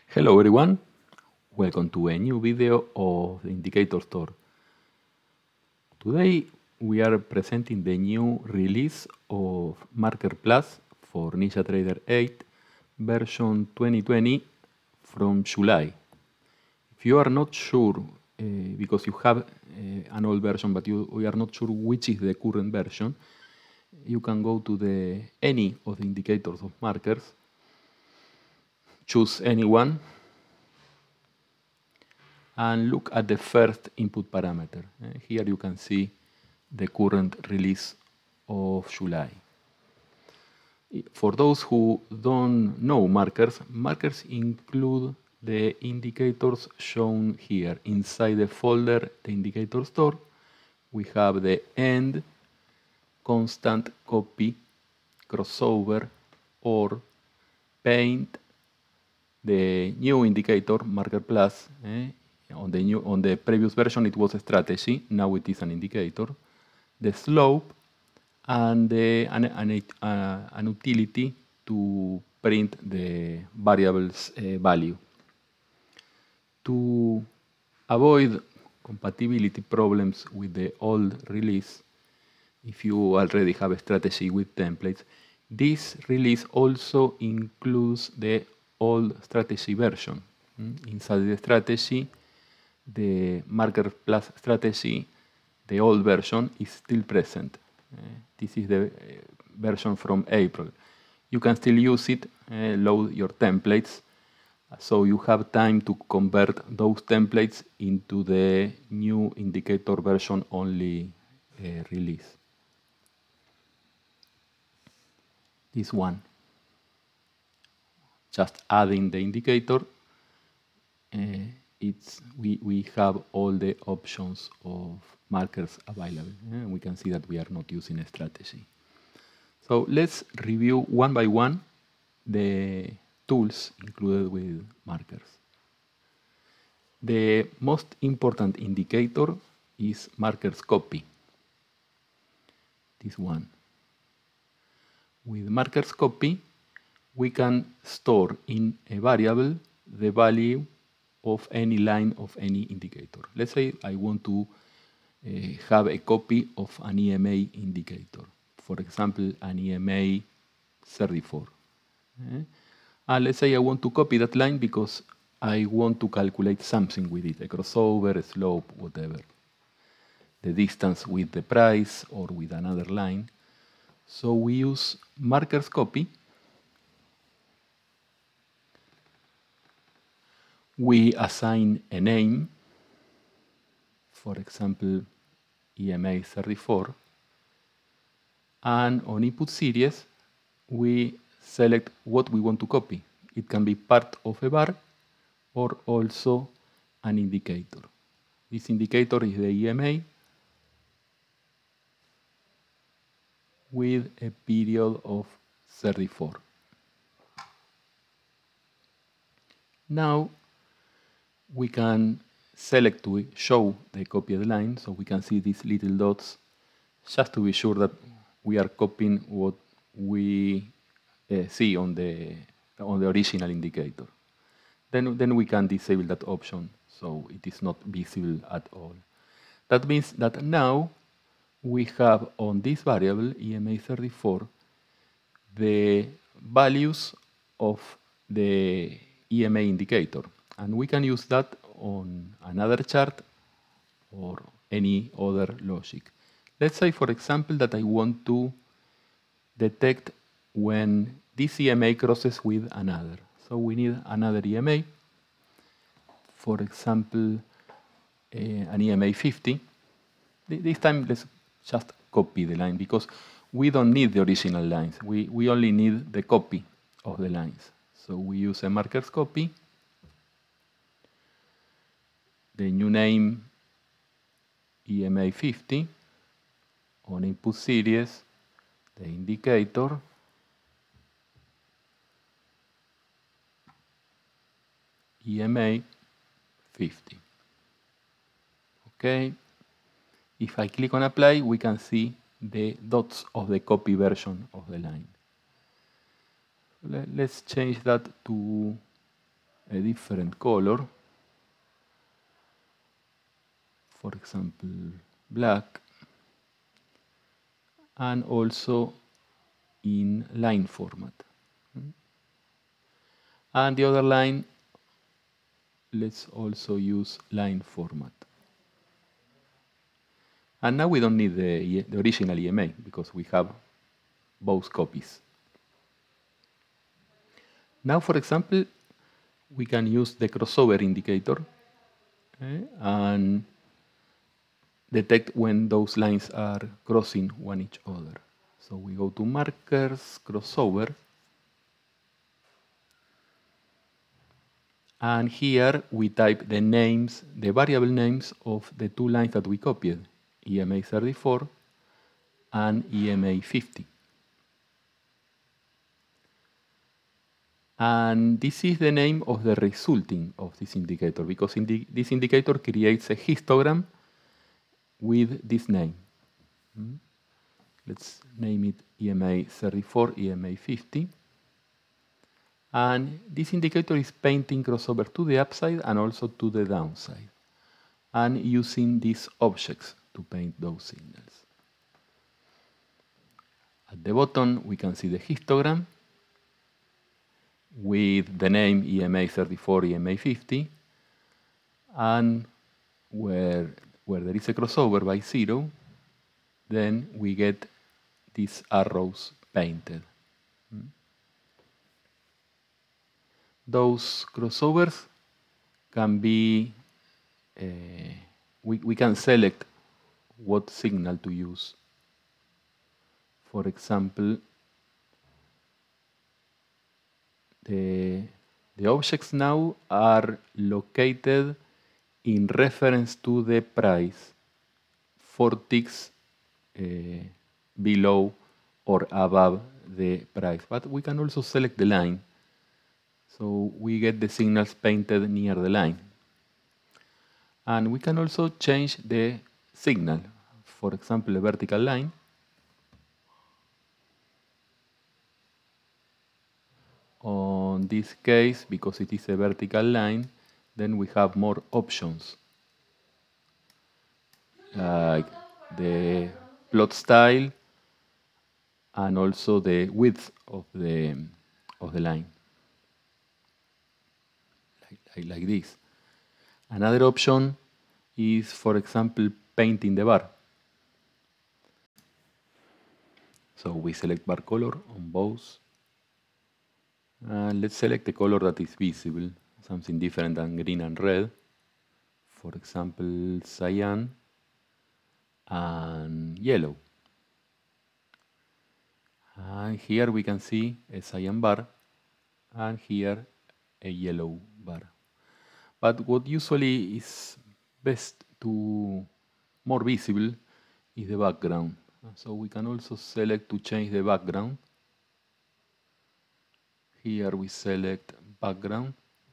Hello everyone, welcome to a new video of the Indicator Store. Today we are presenting the new release of Marker Plus for NinjaTrader 8 version 2020 from July. If you are not sure, because you have an old version but you are not sure which is the current version, you can go to any of the indicators of markers, choose any one, and look at the first input parameter. Here you can see the current release of July. For those who don't know markers, markers include the indicators shown here. Inside the folder, the indicator store, we have the end, constant, copy, crossover, or paint, the new indicator, Marker Plus. On the previous version it was a strategy, now it is an indicator. The slope and an utility to print the variable's value. To avoid compatibility problems with the old release, if you already have a strategy with templates, this release also includes the old strategy version. Inside the strategy, the Marker Plus strategy, the old version, is still present. This is the version from April. You can still use it, load your templates, so you have time to convert those templates into the new indicator version only release. This one. Just adding the indicator, we have all the options of markers available. We can see that we are not using a strategy. So let's review one by one the tools included with markers. The most important indicator is markers copy. This one. With markers copy, we can store in a variable the value of any line of any indicator. Let's say I want to have a copy of an EMA indicator. For example, an EMA 34. And let's say I want to copy that line because I want to calculate something with it, a crossover, a slope, whatever. The distance with the price or with another line. So we use markers copy. We assign a name, for example, EMA 34, and on input series, we select what we want to copy. It can be part of a bar or also an indicator. This indicator is the EMA with a period of 34. Now, we can select to show the copied line, so we can see these little dots, just to be sure that we are copying what we see on the original indicator. Then we can disable that option, so it is not visible at all. That means that now we have on this variable, EMA34, the values of the EMA indicator. And we can use that on another chart or any other logic. Let's say, for example, that I want to detect when this EMA crosses with another. So we need another EMA. For example, an EMA 50. This time, let's just copy the line because we don't need the original lines. We only need the copy of the lines. So we use a markers copy. The new name, EMA 50. On input series, the indicator. EMA 50. Okay. If I click on apply, we can see the dots of the copy version of the line. Let's change that to a different color, for example, black, and also in line format. And the other line, let's also use line format. And now we don't need the original EMA because we have both copies. Now, for example, we can use the crossover indicator and detect when those lines are crossing one each other. So we go to markers, crossover, and here we type the names, the variable names of the two lines that we copied, EMA 34 and EMA 50. And this is the name of the resulting of this indicator, because this indicator creates a histogram with this name. Let's name it EMA 34, EMA 50. And this indicator is painting crossover to the upside and also to the downside, and using these objects to paint those signals. At the bottom, we can see the histogram with the name EMA 34, EMA 50, and where there is a crossover by 0, then we get these arrows painted. Those crossovers can be, we can select what signal to use. For example, the objects now are located in reference to the price 4 ticks below or above the price. But we can also select the line. So we get the signals painted near the line. And we can also change the signal. For example, a vertical line. On this case, because it is a vertical line, then we have more options, like the plot style and also the width of the line, like this. Another option is, for example, painting the bar. So we select bar color on both. And let's select the color that is visible, something different than green and red. For example, cyan and yellow. And here we can see a cyan bar, and here a yellow bar. But what usually is best to more visible is the background. So we can also select to change the background. Here we select background.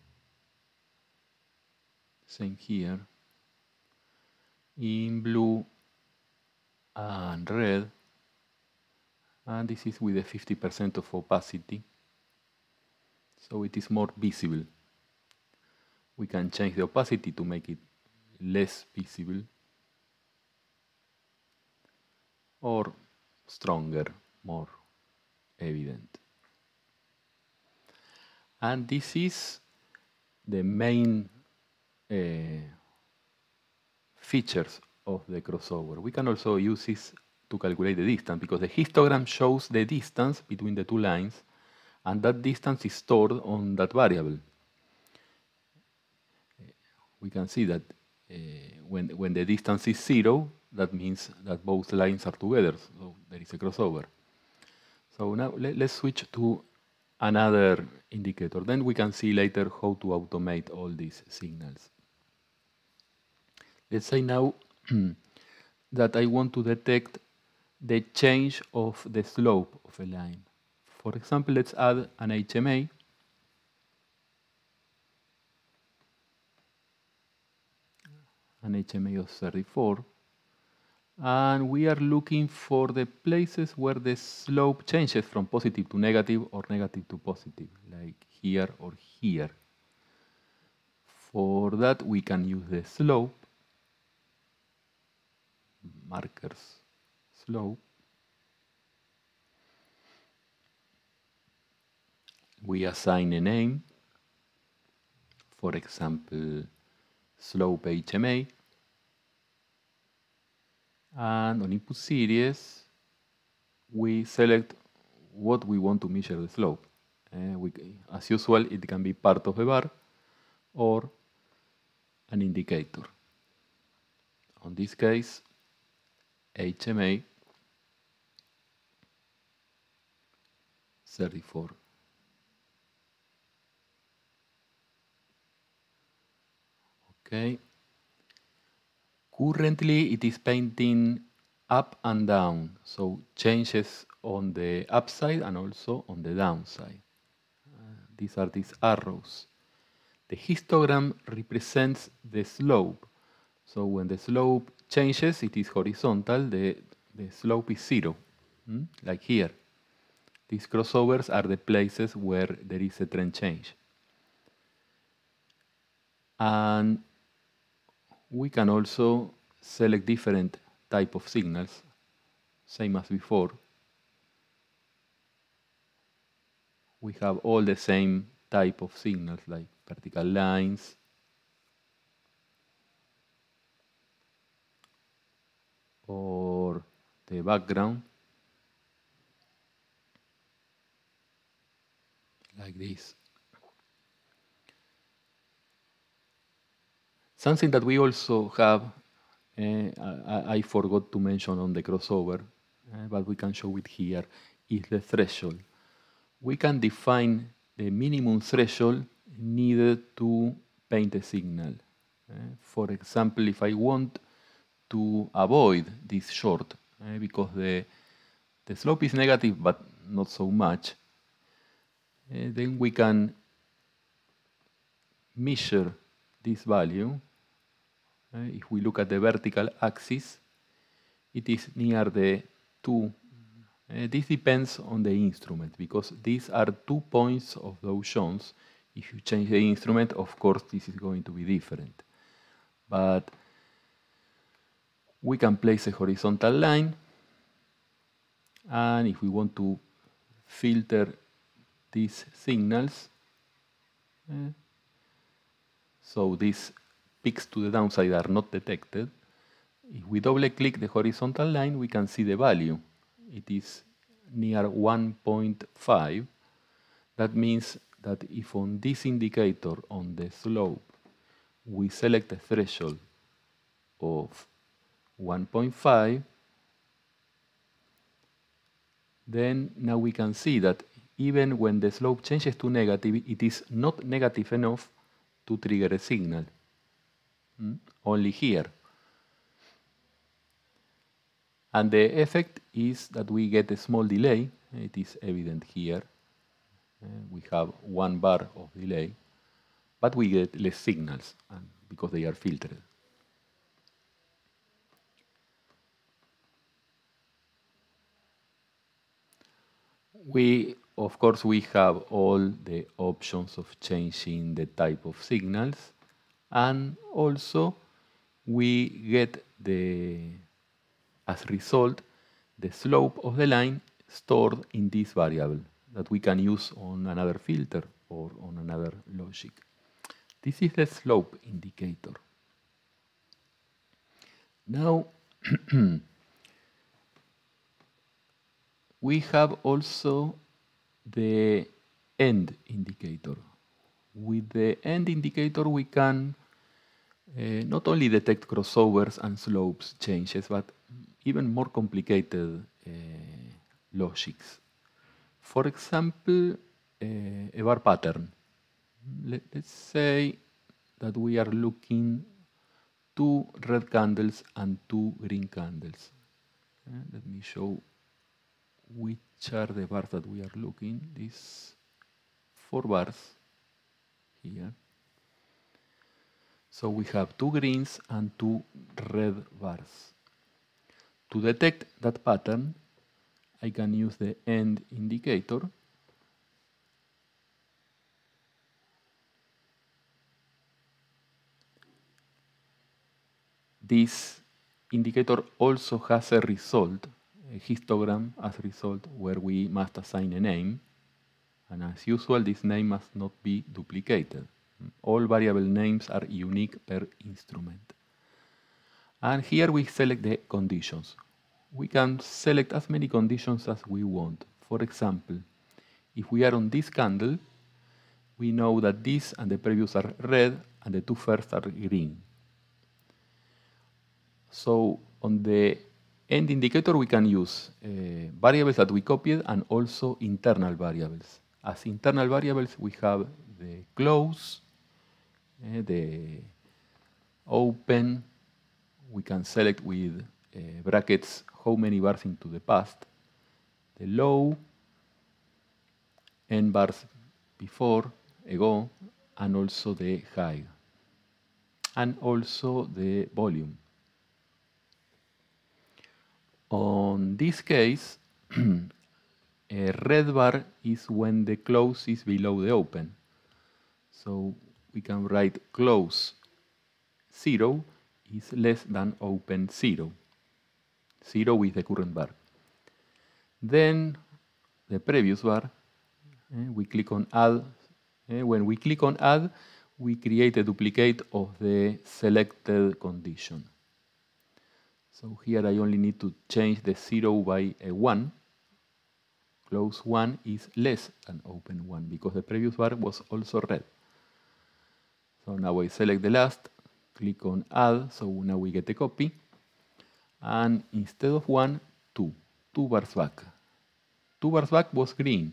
Same here. In blue and red. And this is with a 50% of opacity. So it is more visible. We can change the opacity to make it less visible or stronger, more evident. And this is the main features of the crossover. We can also use this to calculate the distance, because the histogram shows the distance between the two lines, and that distance is stored on that variable. We can see that when the distance is 0, that means that both lines are together, so there is a crossover. So now let's switch to another indicator. Then we can see later how to automate all these signals. Let's say now that I want to detect the change of the slope of a line. For example, let's add an HMA. An HMA of 34. And we are looking for the places where the slope changes from positive to negative or negative to positive, like here or here. For that, we can use the slope, markers slope. We assign a name, for example, slope HMA, and on input series, we select what we want to measure the slope. As usual, it can be part of a bar or an indicator. On this case, HMA 34. Okay. Currently, it is painting up and down, so changes on the upside and also on the downside. These are these arrows. The histogram represents the slope. So when the slope changes, it is horizontal, the slope is 0, like here. These crossovers are the places where there is a trend change. And we can also select different type of signals, same as before. We have all the same type of signals like vertical lines, or the background, like this. Something that we also have, I forgot to mention on the crossover, but we can show it here, is the threshold. We can define the minimum threshold needed to paint a signal. For example, if I want to avoid this short, because the slope is negative but not so much, then we can measure this value. If we look at the vertical axis, it is near the 2. This depends on the instrument, because these are 2 points of those zones. If you change the instrument, of course, this is going to be different. But we can place a horizontal line, and if we want to filter these signals, so these peaks to the downside are not detected, if we double click the horizontal line, we can see the value. It is near 1.5. That means that if on this indicator, on the slope, we select a threshold of 1.5, then now we can see that even when the slope changes to negative, it is not negative enough to trigger a signal. Only here. And the effect is that we get a small delay. It is evident here. We have 1 bar of delay, but we get less signals because they are filtered. Of course, we have all the options of changing the type of signals, and also we get as a result, the slope of the line stored in this variable that we can use on another filter or on another logic. This is the slope indicator. Now, we have also the end indicator. With the end indicator, we can not only detect crossovers and slopes changes, but even more complicated logics. For example, a bar pattern. Let's say that we are looking 2 red candles and 2 green candles. Let me show which are the bars that we are looking. These 4 bars here. So we have 2 greens and 2 red bars. To detect that pattern, I can use the end indicator. this indicator also has a result, a histogram as result, where we must assign a name. And as usual, this name must not be duplicated. All variable names are unique per instrument. And here we select the conditions. We can select as many conditions as we want. For example, if we are on this candle, we know that this and the previous are red and the two first are green. So on the end indicator, we can use variables that we copied and also internal variables. As internal variables, we have the close, the open. We can select with brackets how many bars into the past, the low, n bars before, ago, and also the high, and also the volume. On this case, a red bar is when the close is below the open. So we can write close 0 is less than open 0. 0 is the current bar. Then the previous bar, we click on add. When we click on add, we create a duplicate of the selected condition. So here I only need to change the 0 by a 1. Close 1 is less than open 1 because the previous bar was also red. So now I select the last, click on add, so now we get a copy. And instead of 1, 2. 2 bars back. 2 bars back was green.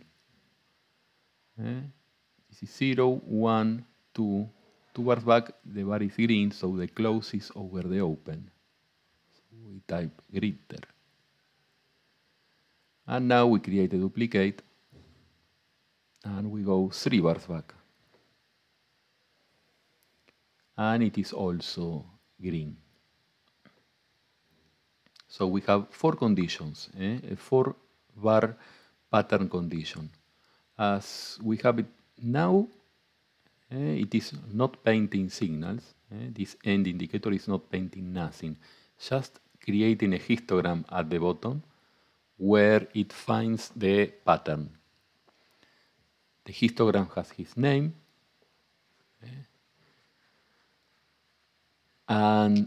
This is 0, 1, 2. 2 bars back, the bar is green, so the close is over the open. So we type greater. And now we create a duplicate, and we go 3 bars back. And it is also green. So we have 4 conditions, a 4 bar pattern condition. As we have it now, it is not painting signals. This end indicator is not painting nothing, just creating a histogram at the bottom where it finds the pattern. The histogram has his name, and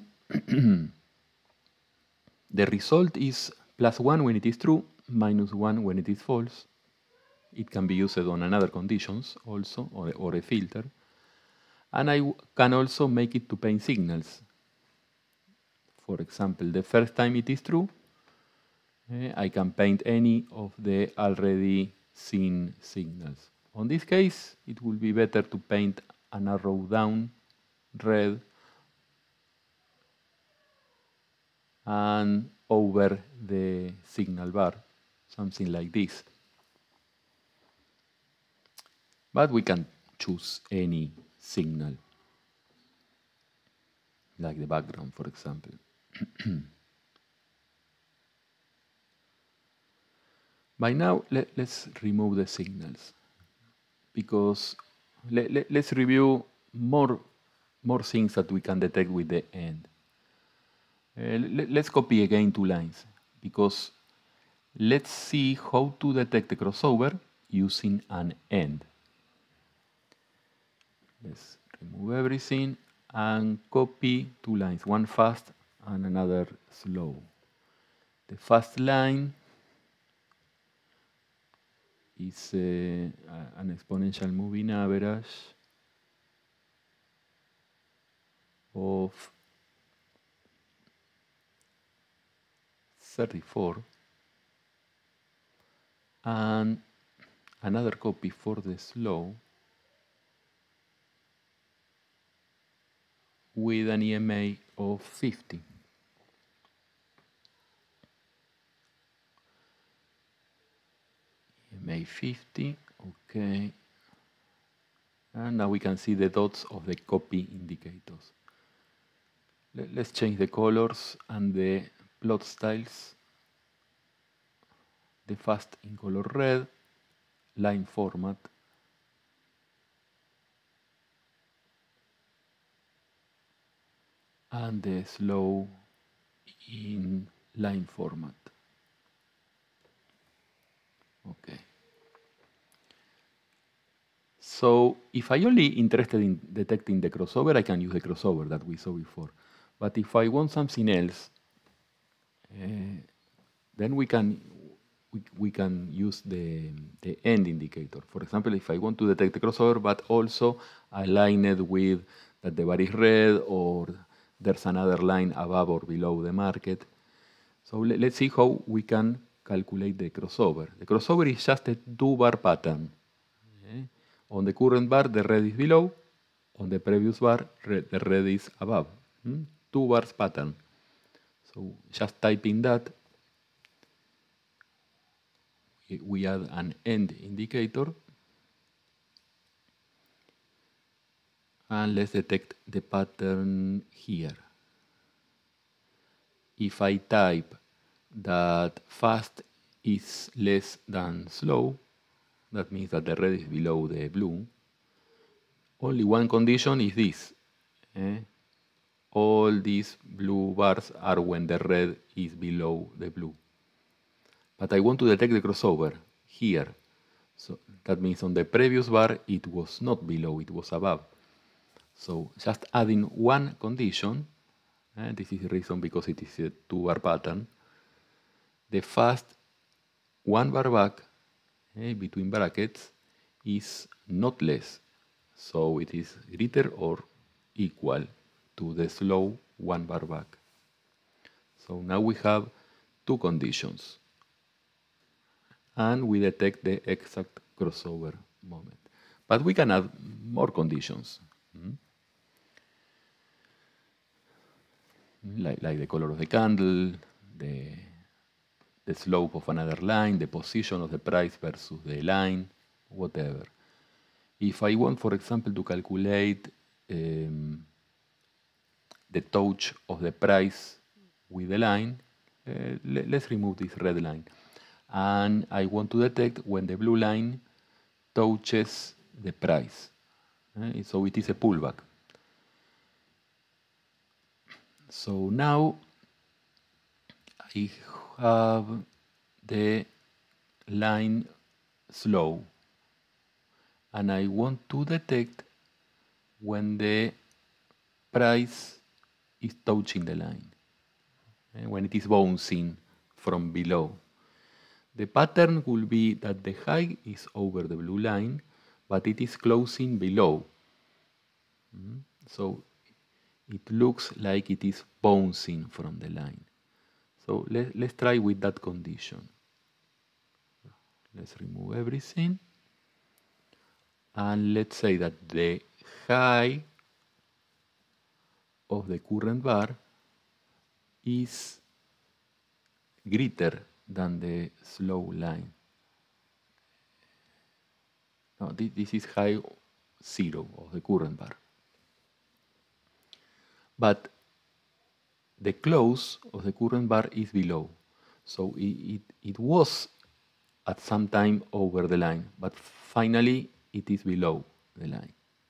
the result is +1 when it is true, -1 when it is false. It can be used on another conditions also, or a filter. And I can also make it to paint signals. For example, the first time it is true, I can paint any of the already seen signals. On this case, it will be better to paint an arrow down, red, and over the signal bar, something like this. But we can choose any signal, like the background, for example. By now, let's remove the signals, because let's review more things that we can detect with the end. Let's copy again 2 lines, because let's see how to detect the crossover using an end. Let's remove everything and copy 2 lines, one fast and another slow. The fast line is an exponential moving average of 34, and another copy for the slow with an EMA of 50. EMA 50, okay. And now we can see the dots of the copy indicators. Let's change the colors and the plot styles. The fast in color red, line format. and the slow in line format. Okay. So if I only interested in detecting the crossover, I can use the crossover that we saw before. But if I want something else, then we can use the end indicator. For example, if I want to detect the crossover, but also align it with that the bar is red or there's another line above or below the market. So let's see how we can calculate the crossover. The crossover is just a two-bar pattern. Okay? On the current bar, the red is below. On the previous bar, the red is above. Two bars pattern. So just typing that, we add an end indicator. And let's detect the pattern here. If I type that fast is less than slow, that means that the red is below the blue. Only one condition is this. All these blue bars are when the red is below the blue. But I want to detect the crossover here. So that means on the previous bar, it was not below, it was above. So just adding one condition, and this is the reason because it is a two-bar pattern, the fast one bar back between brackets is not less. So it is greater or equal to the slow one bar back. So now we have two conditions. And we detect the exact crossover moment. But we can add more conditions. Like the color of the candle, the slope of another line, the position of the price versus the line, whatever. If I want, for example, to calculate the touch of the price with the line, let's remove this red line. And I want to detect when the blue line touches the price. So it is a pullback. So now I have the line slow, and I want to detect when the price is touching the line, when it is bouncing from below. The pattern will be that the high is over the blue line, but it is closing below. So it looks like it is bouncing from the line. So let's try with that condition. Let's remove everything. And let's say that the high of the current bar is greater than the slow line. No, this is high 0 of the current bar. But the close of the current bar is below. So it was at some time over the line, but finally it is below the line.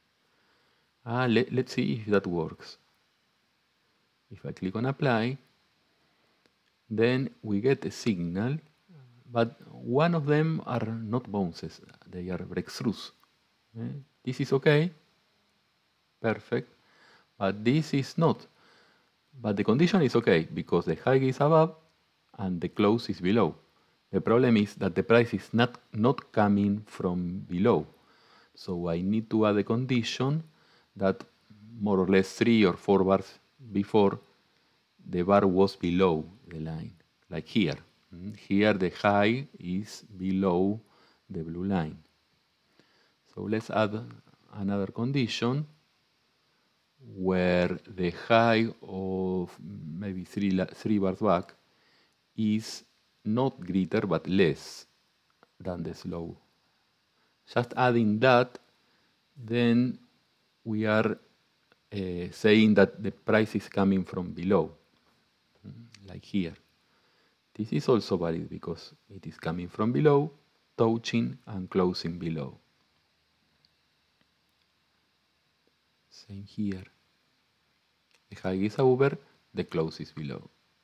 Let's see if that works. If I click on apply, then we get a signal, but one of them are not bounces, they are breakthroughs. This is okay, perfect, but this is not. But the condition is okay because the high is above and the close is below. The problem is that the price is not coming from below. So I need to add a condition that more or less 3 or 4 bars before the bar was below the line, like here. Here the high is below the blue line. So let's add another condition where the high of maybe 3 bars back is not greater but less than the slow. Just adding that, then we are saying that the price is coming from below, like here. This is also valid because it is coming from below, touching and closing below. Same here. The high is over, the close is below.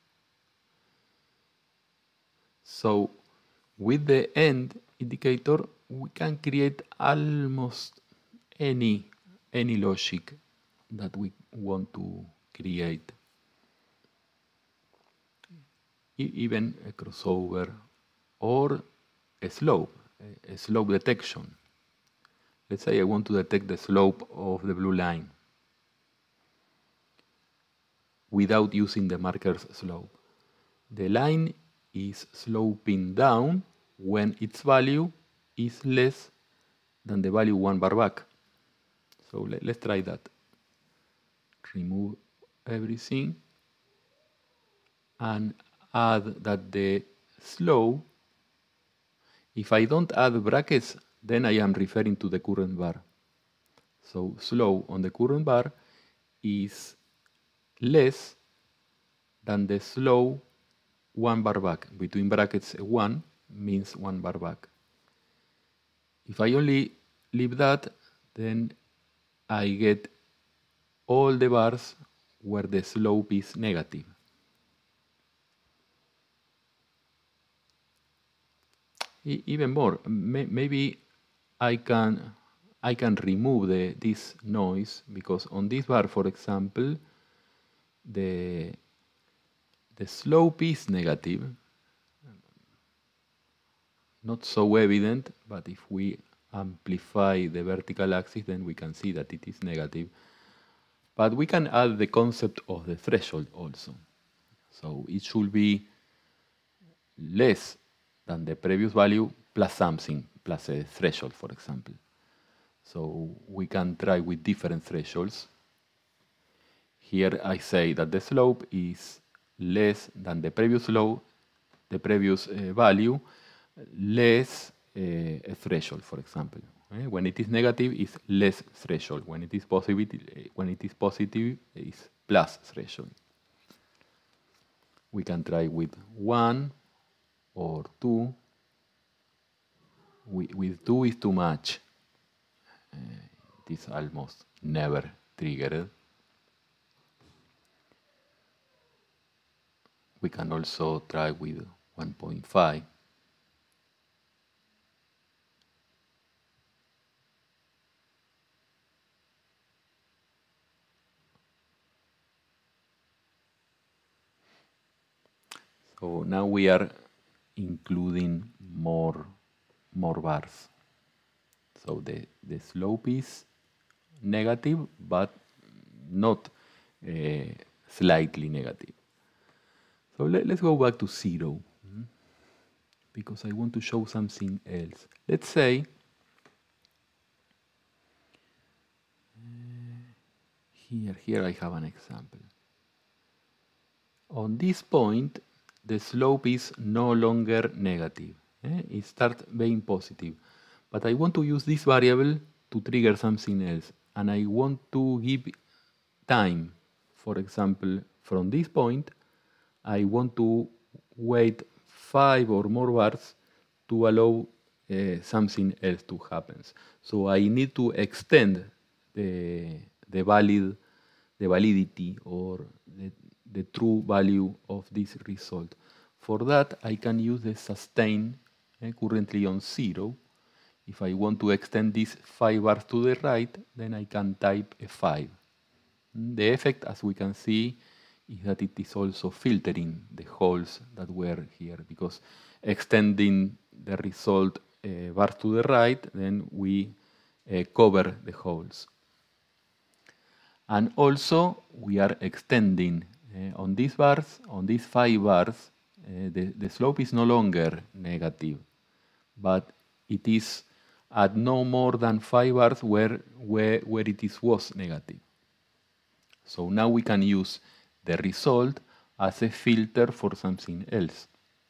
So with the end indicator, we can create almost any logic that we want to create. Even a crossover or a slope detection. Let's say I want to detect the slope of the blue line without using the marker's slope. The line is sloping down when its value is less than the value 1 bar back. So let's try that. Remove everything and add that the slope, if I don't add brackets, then I am referring to the current bar. So slope on the current bar is less than the slope 1 bar back. Between brackets 1 means 1 bar back. If I only leave that, then I get all the bars where the slope is negative. Even more, maybe I can remove this noise, because on this bar, for example, the slope is negative. Not so evident, but if we amplify the vertical axis, then we can see that it is negative. But we can add the concept of the threshold also. So it should be less than the previous value plus something, plus a threshold, for example. So we can try with different thresholds. Here I say that the slope is less than the previous value, less a threshold, for example. When it is negative, it's less threshold. When it is positive, it's plus threshold. We can try with 1 or 2. With 2 is too much. It is almost never triggered. We can also try with 1.5. So now we are including more bars. So the slope is negative, but not slightly negative. So let's go back to 0, because I want to show something else. Let's say here I have an example. On this point, the slope is no longer negative. It starts being positive. But I want to use this variable to trigger something else. And I want to give time. For example, from this point, I want to wait 5 or more bars to allow something else to happen. So I need to extend the validity or the true value of this result. For that, I can use the sustain currently on 0. If I want to extend this 5 bars to the right, then I can type a 5. The effect, as we can see, is that it is also filtering the holes that were here, because extending the result bars to the right, then we cover the holes. And also, we are extending on these bars, on these 5 bars, the slope is no longer negative, but it is at no more than 5 bars where it was negative. So now we can use the result as a filter for something else.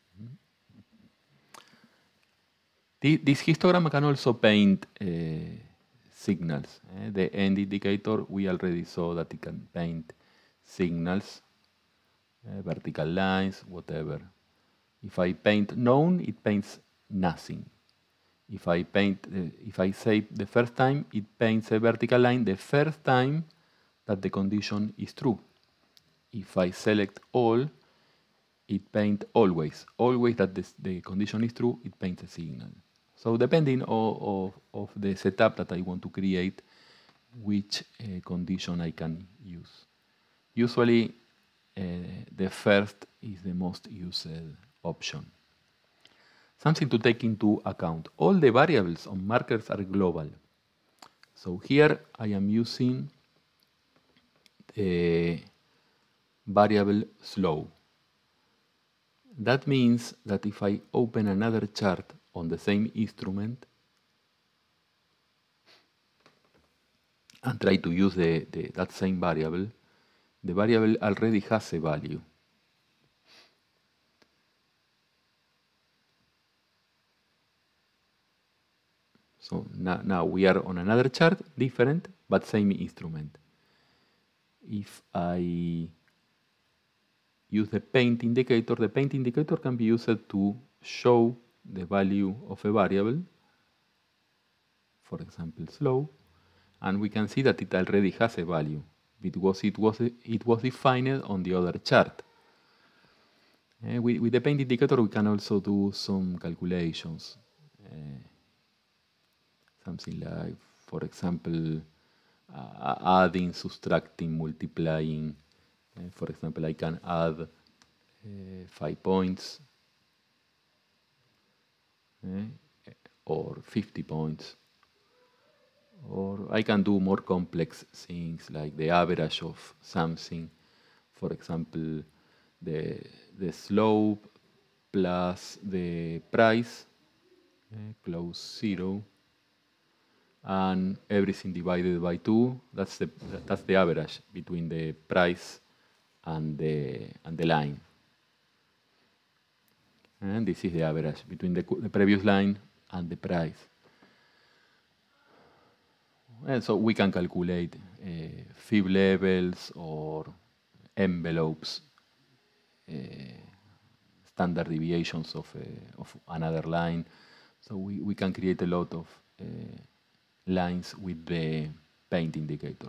This histogram can also paint signals. The end indicator, we already saw that it can paint signals, vertical lines, whatever. If I paint none, it paints nothing. If I say the first time, it paints a vertical line the first time that the condition is true. if I select all, it paints always. Always that the condition is true, it paints a signal. So depending of the setup that I want to create, which condition I can use. Usually, the first is the most used option. Something to take into account. All the variables on markers are global. So here I am using the variable slow. That means that if I open another chart on the same instrument and try to use that same variable, the variable already has a value. So now we are on another chart, different, but same instrument. If I use the paint indicator can be used to show the value of a variable, for example, slow, and we can see that it already has a value because it was defined on the other chart. With the paint indicator, we can also do some calculations. Something like, for example, adding, subtracting, multiplying. For example, I can add 5 points or 50 points. Or I can do more complex things like the average of something. For example, the slope plus the price, close 0, and everything divided by 2. That's the average between the price and the line. And this is the average between the previous line and the price. And so we can calculate fib levels or envelopes, standard deviations of another line. So we can create a lot of lines with the paint indicator.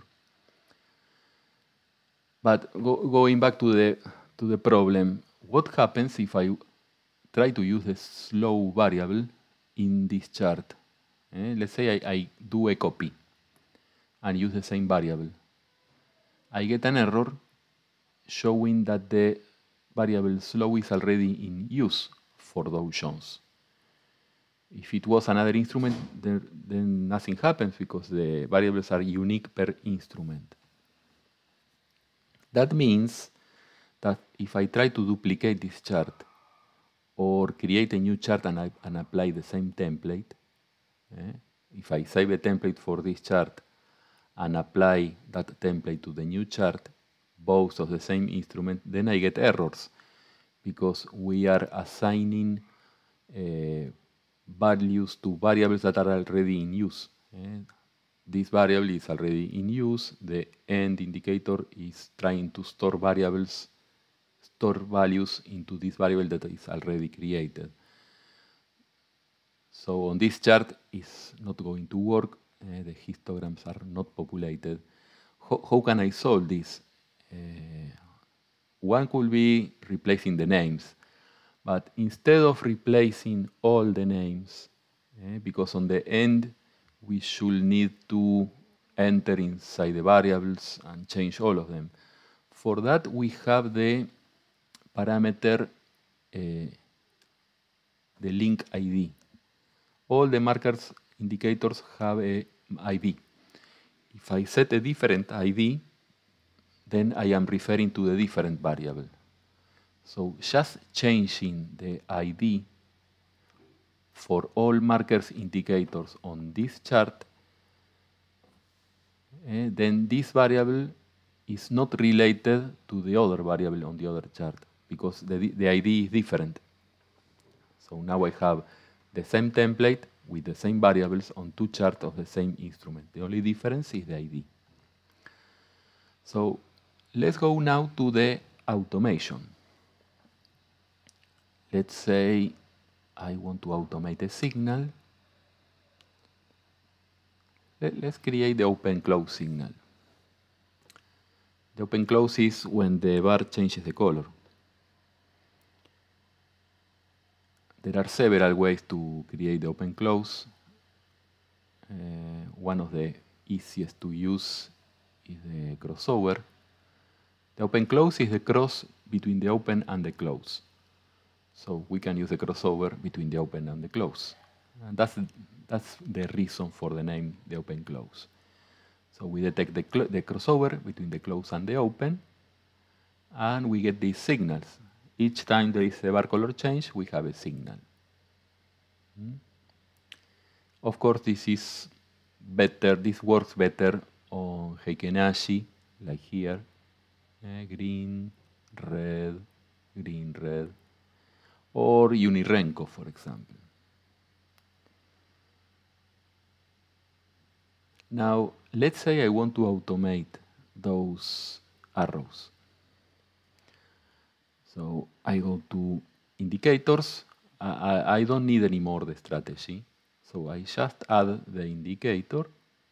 But going back to the problem, what happens if I try to use the slow variable in this chart? Let's say I do a copy and use the same variable. I get an error showing that the variable slow is already in use for those zones. If it was another instrument, then nothing happens because the variables are unique per instrument. That means that if I try to duplicate this chart or create a new chart and apply the same template, if I save a template for this chart and apply that template to the new chart, both of the same instrument, then I get errors because we are assigning values to variables that are already in use. This variable is already in use. The end indicator is trying to store values into this variable that is already created. So on this chart, it's not going to work. The histograms are not populated. How can I solve this? One could be replacing the names. But instead of replacing all the names, because on the end, we should need to enter inside the variables and change all of them. For that, we have the parameter, the link ID. All the markers indicators have a ID. If I set a different ID, then I am referring to the different variable. So just changing the ID for all markers indicators on this chart, then this variable is not related to the other variable on the other chart because the ID is different. So now I have the same template with the same variables on two charts of the same instrument. The only difference is the ID. So let's go now to the automation. Let's say I want to automate a signal. Let's create the open-close signal. The open close is when the bar changes the color. There are several ways to create the open close. One of the easiest to use is the crossover. The open close is the cross between the open and the close. So we can use the crossover between the open and the close. And that's the reason for the name, the open close. So we detect the crossover between the close and the open, and we get these signals. Each time there is a bar color change, we have a signal. Of course, this is better. This works better on Heiken-Ashi, like here. Green, red, green, red. Or Unirenko, for example. Now, let's say I want to automate those arrows. So I go to indicators. I don't need anymore the strategy. So I just add the indicator.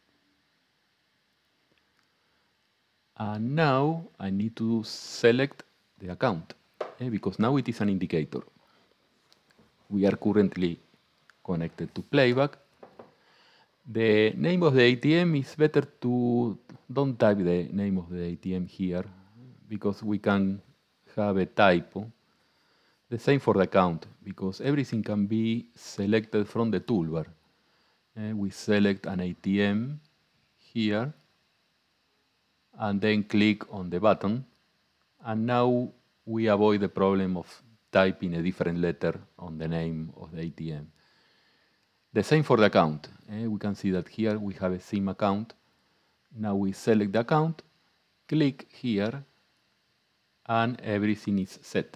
And now I need to select the account, because now it is an indicator. We are currently connected to playback. The name of the ATM is better to don't type the name of the ATM here, because we can have a typo. The same for the account, because everything can be selected from the toolbar. We select an ATM here, and then click on the button, and now we avoid the problem of typing a different letter on the name of the ATM. The same for the account. We can see that here we have a SIM account. Now we select the account, click here, and everything is set.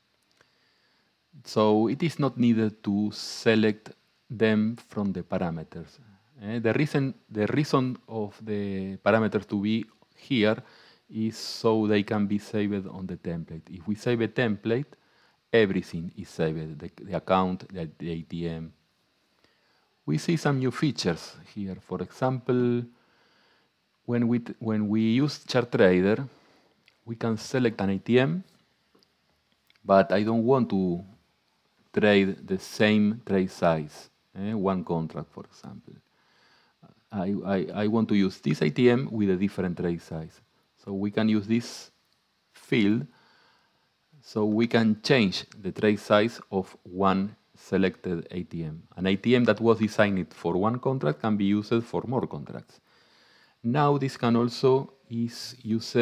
So it is not needed to select them from the parameters. The reason of the parameters to be here is so they can be saved on the template. If we save a template, everything is saved, the account, the ATM. We see some new features here. For example, when we use ChartTrader, we can select an ATM, but I don't want to trade the same trade size, one contract, for example. I want to use this ATM with a different trade size. So we can use this field so we can change the trade size of one selected ATM. An ATM that was designed for one contract can be used for more contracts. Now this can also is used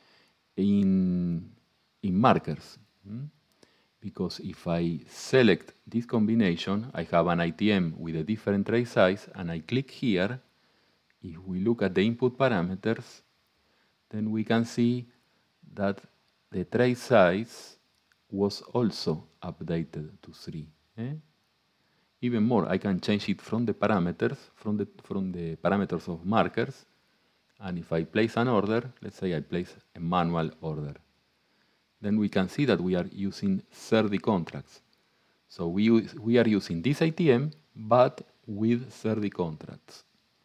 in markers. Because if I select this combination, I have an ATM with a different trade size, and I click here. If we look at the input parameters, then we can see that the trade size was also updated to 3. Even more, I can change it from the parameters, from the parameters of markers, and if I place an order, let's say I place a manual order, then we can see that we are using 30 contracts. So we are using this ATM, but with 30 contracts.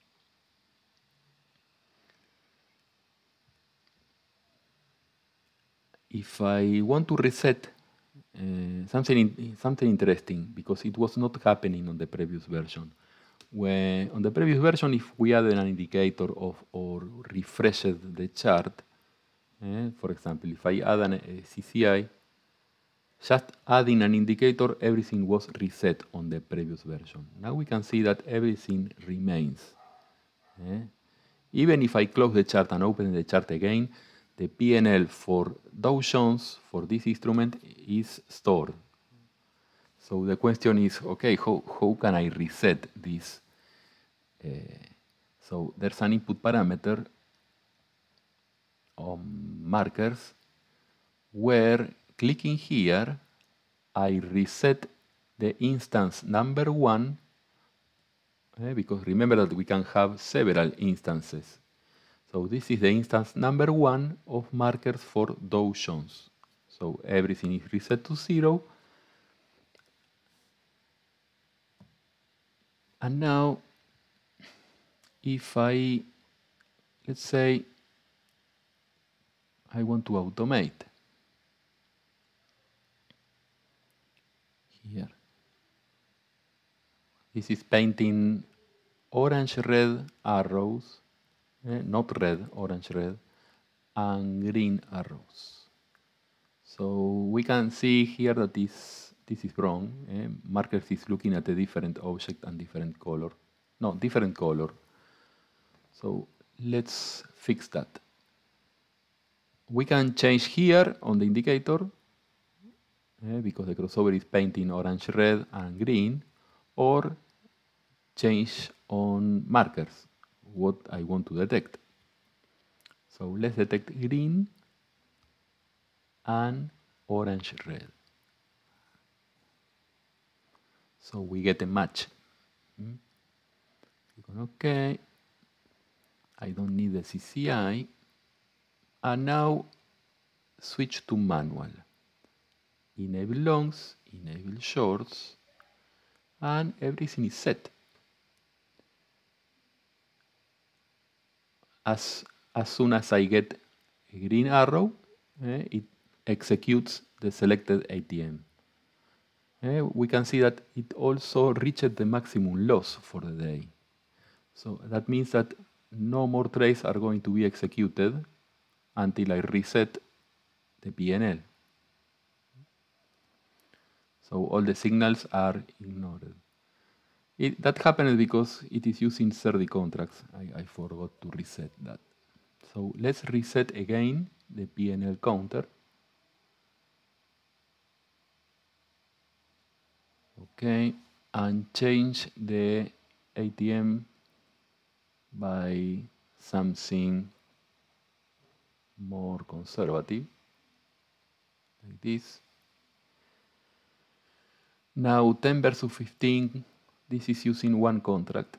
If I want to reset something interesting, because it was not happening on the previous version. On the previous version, if we added an indicator or refreshed the chart, for example, if I add a CCI, just adding an indicator, everything was reset on the previous version. Now we can see that everything remains. Even if I close the chart and open the chart again, the PNL for Dow Jones for this instrument is stored. So the question is, okay, how can I reset this? So there's an input parameter on markers where clicking here, I reset the instance number 1, because remember that we can have several instances. So this is the instance number 1 of markers for Dow Jones. So everything is reset to 0. And now, if let's say, I want to automate. Here. This is painting orange-red arrows, not red, orange-red, and green arrows. So we can see here that this is wrong. Markers is looking at a different object and different color. No, different color. So let's fix that. We can change here on the indicator, because the crossover is painting orange, red, and green, or change on markers, what I want to detect. So let's detect green and orange, red. So we get a match. Click on OK. I don't need the CCI. And now switch to manual. Enable longs, enable shorts, and everything is set. As soon as I get a green arrow, it executes the selected ATM. We can see that it also reached the maximum loss for the day. So that means that no more trades are going to be executed until I reset the PNL. So all the signals are ignored. That happened because it is using CERDI contracts. I forgot to reset that. So let's reset again the PNL counter. Okay, and change the ATM by something more conservative, like this. Now 10 versus 15, this is using one contract.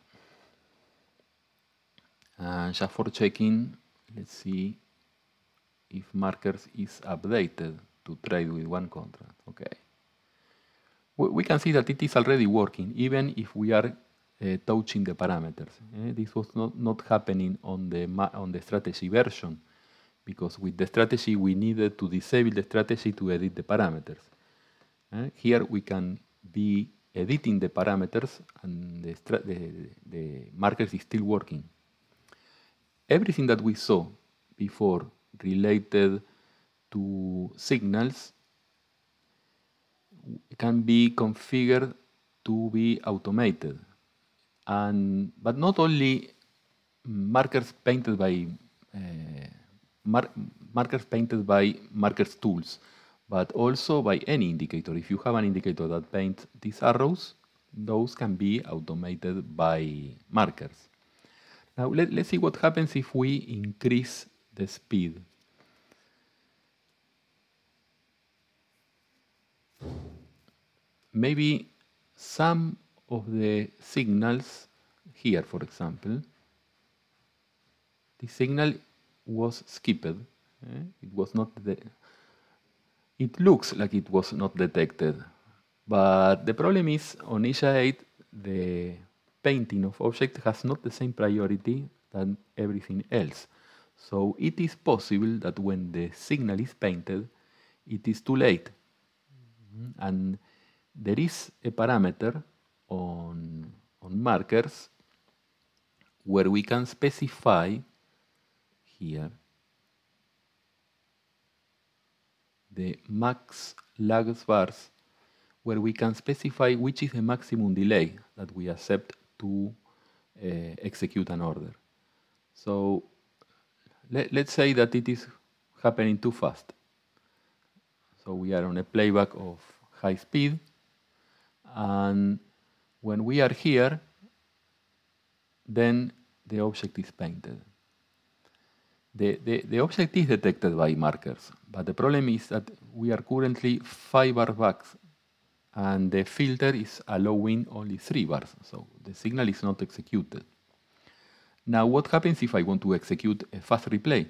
And just for checking, let's see if markers is updated to trade with one contract. Okay. We can see that it is already working, even if we are touching the parameters. This was not happening on the strategy version, because with the strategy we needed to disable the strategy to edit the parameters. Here we can be editing the parameters and the markers is still working. Everything that we saw before related to signals can be configured to be automated. But not only markers painted by markers tools, but also by any indicator. If you have an indicator that paints these arrows, those can be automated by markers. Now let's see what happens if we increase the speed. Maybe some of the signals here, for example, the signal was skipped. It was not it looks like it was not detected, but the problem is on Asia 8 the painting of object has not the same priority than everything else. So it is possible that when the signal is painted, it is too late. And there is a parameter on markers where we can specify here the max lag bars, where we can specify which is the maximum delay that we accept to execute an order. So let's say that it is happening too fast. So we are on a playback of high speed, and when we are here, then the object is painted. The object is detected by markers, but the problem is that we are currently 5 bars back, and the filter is allowing only 3 bars, so the signal is not executed. Now what happens if I want to execute a fast replay?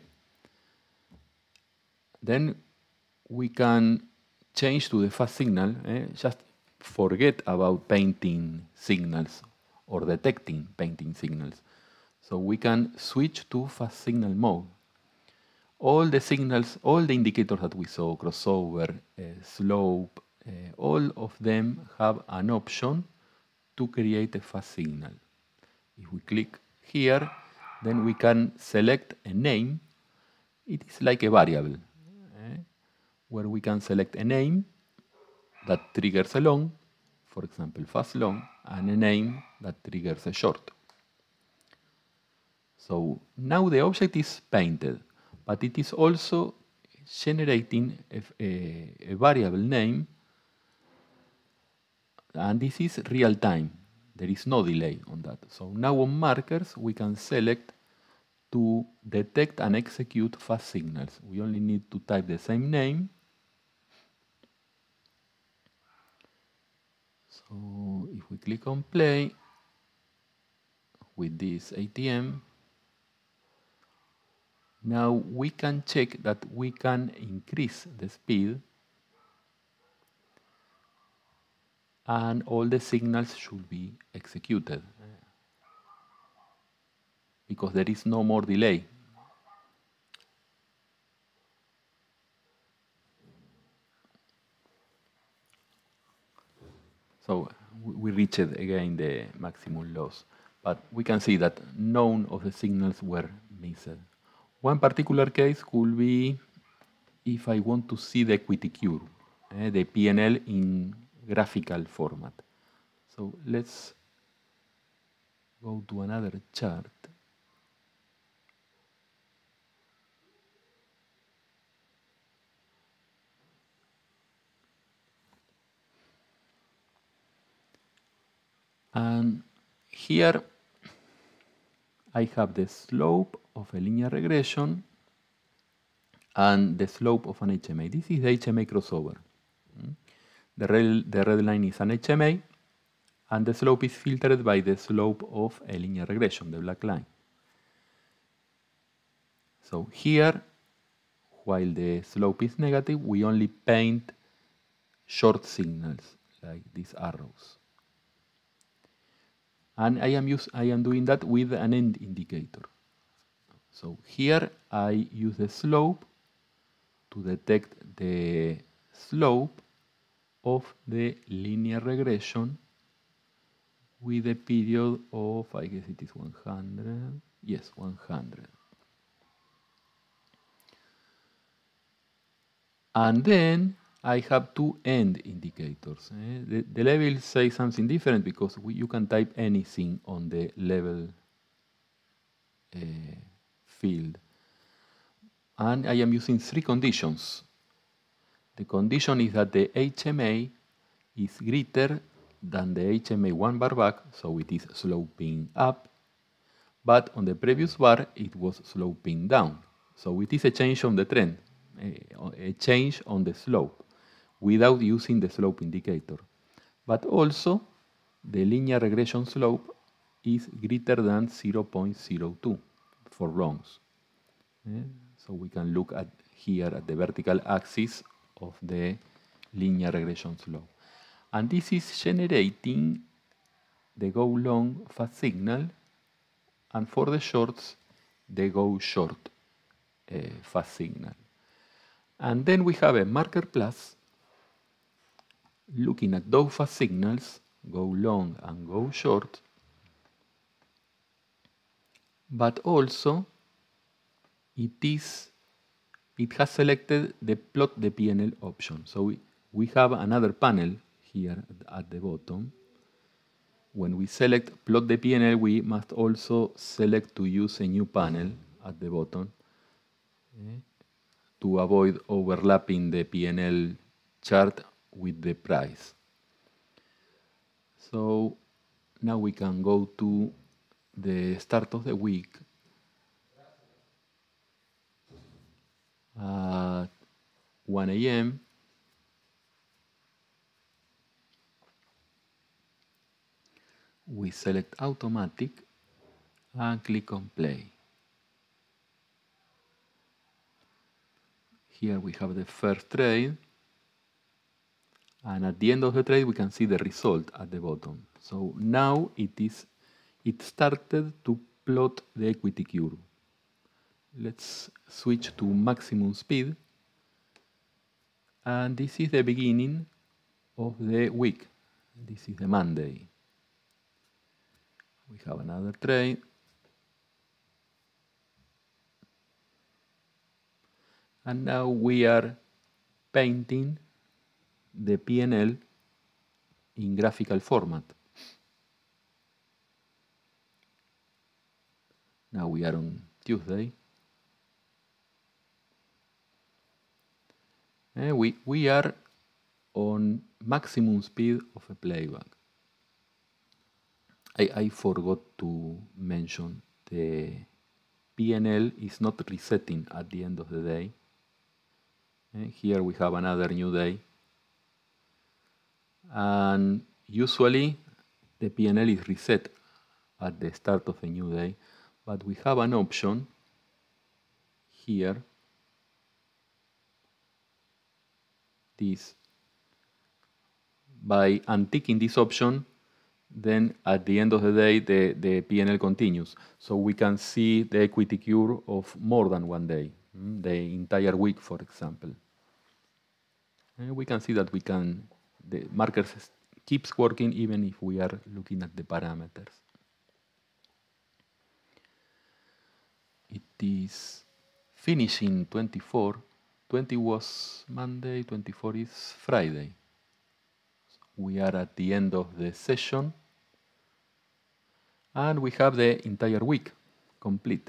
Then we can change to the fast signal, just forget about painting signals or detecting painting signals. So we can switch to fast signal mode. all the signals, all the indicators that we saw, crossover, slope, all of them have an option to create a fast signal. If we click here, then we can select a name. It is like a variable, where we can select a name that triggers a long, for example, fast long, and a name that triggers a short. So now the object is painted, but it is also generating a variable name, and this is real time. There is no delay on that. So now on markers, we can select to detect and execute fast signals. We only need to type the same name. So if we click on play with this ATM, now we can check that we can increase the speed and all the signals should be executed because there is no more delay. So we reached again the maximum loss, but we can see that none of the signals were missed. One particular case could be if I want to see the equity curve, the PNL in graphical format. So let's go to another chart. And here I have the slope of a linear regression and the slope of an HMA. This is the HMA crossover. The red line is an HMA, and the slope is filtered by the slope of a linear regression, the black line. So here, while the slope is negative, we only paint short signals, like these arrows. And I am doing that with an end indicator. So here I use the slope to detect the slope of the linear regression with a period of, I guess it is 100, yes, 100. And then I have two end indicators. The level says something different because you can type anything on the level field. And I am using three conditions. The condition is that the HMA is greater than the HMA 1 bar back, so it is sloping up. But on the previous bar, it was sloping down. So it is a change on the trend, a change on the slope, without using the slope indicator. But also, the linear regression slope is greater than 0.02 for longs. So we can look at here at the vertical axis of the linear regression slope. And this is generating the go long fast signal, and for the shorts, the go short fast signal. And then we have a marker plus looking at those fast signals, go long and go short, but also it has selected the plot the PNL option. So we have another panel here at the bottom. When we select plot the PNL, we must also select to use a new panel at the bottom to avoid overlapping the PNL chart with the price. So now we can go to the start of the week at 1 a.m. We select automatic and click on play. Here we have the first trade, and at the end of the trade we can see the result at the bottom. So now it started to plot the equity curve. Let's switch to maximum speed. And this is the beginning of the week. This is the Monday. We have another trade. And now we are painting the P&L in graphical format. Now we are on Tuesday. We are on maximum speed of a playback. I forgot to mention the P&L is not resetting at the end of the day. Here we have another new day. And usually the P&L is reset at the start of a new day, but we have an option here, this. By unticking this option, then at the end of the day, the P&L continues. So we can see the equity curve of more than one day, the entire week, for example. And we can see that the marker keeps working even if we are looking at the parameters. It is finishing 24. 20 was Monday, 24 is Friday. We are at the end of the session. And we have the entire week complete.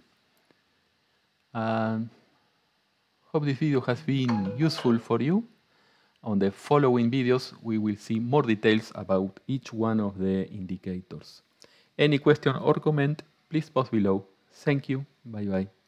And hope this video has been useful for you. On the following videos, we will see more details about each one of the indicators. Any question or comment, please post below. Thank you. Bye bye.